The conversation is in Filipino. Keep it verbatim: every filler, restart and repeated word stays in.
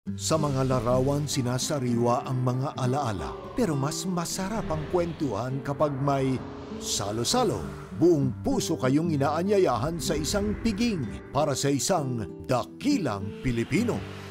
Sa mga larawan, sinasariwa ang mga alaala. Pero mas masarap ang kwentuhan kapag may salo-salo. Buong puso kayong inaanyayahan sa isang piging para sa isang dakilang Pilipino.